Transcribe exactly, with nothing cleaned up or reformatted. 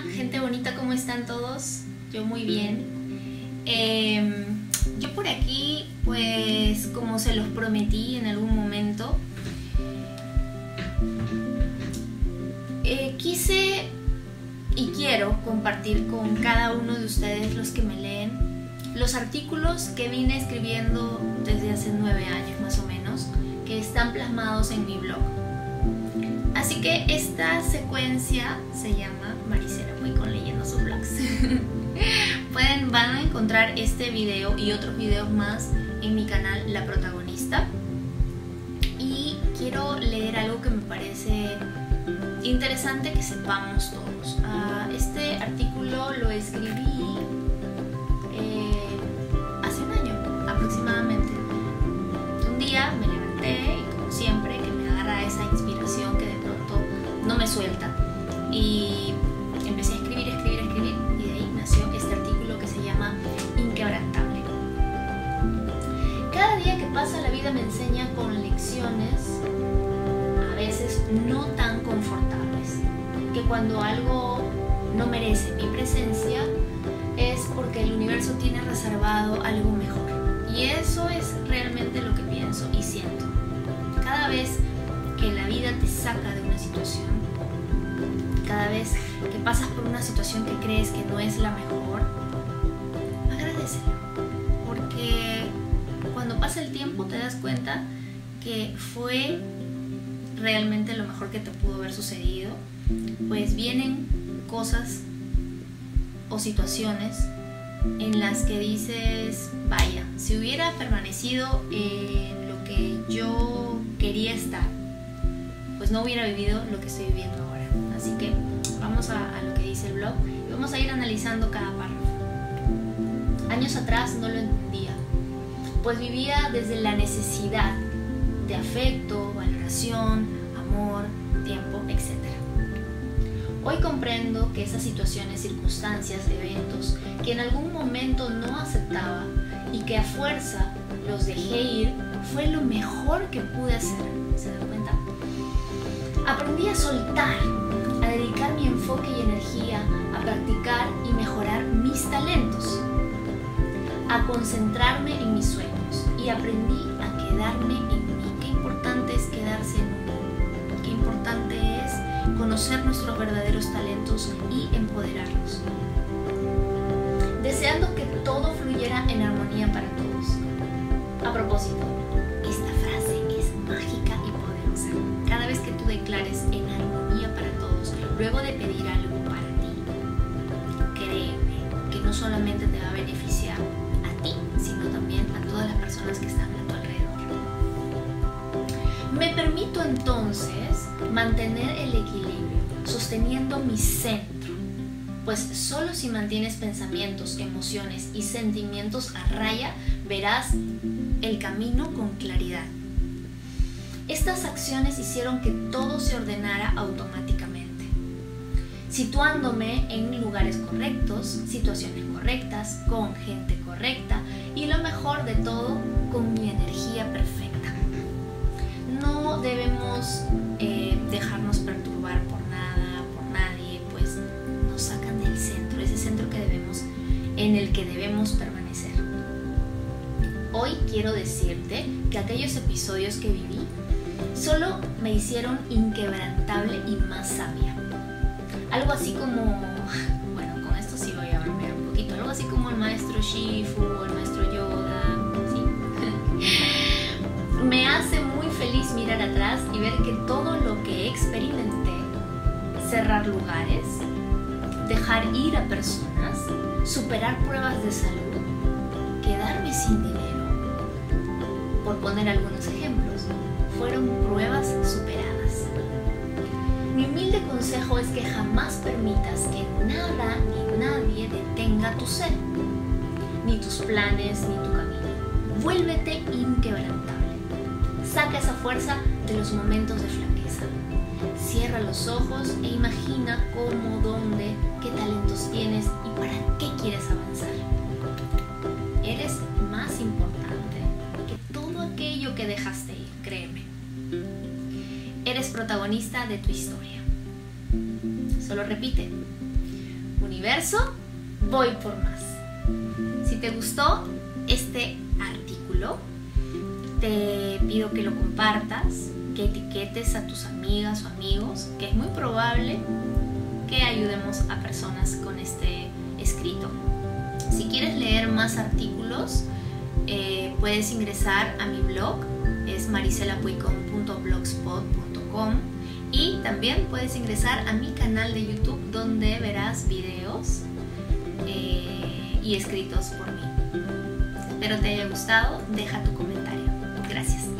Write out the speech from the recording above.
gente bonita, ¿cómo están todos? Yo muy bien. Eh, yo por aquí, pues como se los prometí en algún momento, eh, quise y quiero compartir con cada uno de ustedes, los que me leen, los artículos que vine escribiendo desde hace nueve años más o menos, que están plasmados en mi blog. Así que esta secuencia se llama Maricela voy con leyendo sus blogs. Pueden, van a encontrar este video y otros videos más en mi canal La Protagonista. Y quiero leer algo que me parece interesante que sepamos todos. Uh, este artículo lo escribí eh, hace un año aproximadamente. Un día me levanté y, como siempre, que me agarra esa inspiración que de pronto no me suelta, y empecé a escribir, escribir, escribir, y de ahí nació este artículo que se llama Inquebrantable. Cada día que pasa la vida me enseña con lecciones a veces no tan confortables, que cuando algo no merece mi presencia es porque el universo tiene reservado algo mejor, y eso es realmente lo que pienso y siento. Cada vez que la vida te saca de una situación, cada vez que pasas por una situación que crees que no es la mejor, agradécelo, porque cuando pasa el tiempo te das cuenta que fue realmente lo mejor que te pudo haber sucedido. Pues vienen cosas o situaciones en las que dices, vaya, si hubiera permanecido en lo que yo quería estar, pues no hubiera vivido lo que estoy viviendo ahora. Así que vamos a, a lo que dice el blog y vamos a ir analizando cada párrafo. Años atrás no lo entendía, pues vivía desde la necesidad de afecto, valoración, amor, tiempo, etcétera. Hoy comprendo que esas situaciones, circunstancias, eventos que en algún momento no aceptaba y que a fuerza los dejé ir, fue lo mejor que pude hacer. ¿Se dan cuenta? Aprendí a soltar, a dedicar mi enfoque y energía a practicar y mejorar mis talentos, a concentrarme en mis sueños, y aprendí a quedarme en mí. Qué importante es quedarse en uno, qué importante es conocer nuestros verdaderos talentos y empoderarlos, deseando que todo fluyera en armonía para todos. A propósito, esta frase es mágica y poderosa. Cada vez que tú declares en armonía para todos, luego de pedir algo para ti, créeme que no solamente te va a beneficiar a ti, sino también a todas las personas que están a tu alrededor. Me permito entonces mantener el equilibrio, sosteniendo mi centro, pues solo si mantienes pensamientos, emociones y sentimientos a raya, verás el camino con claridad. Estas acciones hicieron que todo se ordenara automáticamente, situándome en lugares correctos, situaciones correctas, con gente correcta y, lo mejor de todo, con mi energía perfecta. No debemos eh, dejarnos perturbar por nada, por nadie, pues nos sacan del centro, ese centro que debemos, en el que debemos permanecer. Hoy quiero decirte que aquellos episodios que viví solo me hicieron inquebrantable y más sabia. Algo así como, bueno, con esto sí voy a bromear un poquito, algo así como el maestro Shifu o el maestro Yoda, ¿sí? Me hace muy feliz mirar atrás y ver que todo lo que experimenté, cerrar lugares, dejar ir a personas, superar pruebas de salud, quedarme sin dinero, por poner algunos ejemplos, fueron pruebas superadas. Mi humilde consejo es que jamás permitas que nada ni nadie detenga tu ser, ni tus planes, ni tu camino. Vuélvete inquebrantable. Saca esa fuerza de los momentos de flaqueza. Cierra los ojos e imagina cómo, dónde, qué talentos tienes y para qué quieres avanzar. Eres más importante que todo aquello que dejaste ir, créeme. Eres protagonista de tu historia. Solo repite: universo, voy por más. Si te gustó este artículo, te pido que lo compartas, que etiquetes a tus amigas o amigos, que es muy probable que ayudemos a personas con este escrito. Si quieres leer más artículos, eh, puedes ingresar a mi blog, es marisela puicón punto blogspot punto com, y también puedes ingresar a mi canal de YouTube, donde verás videos eh, y escritos por mí. Espero te haya gustado, deja tu comentario. Gracias.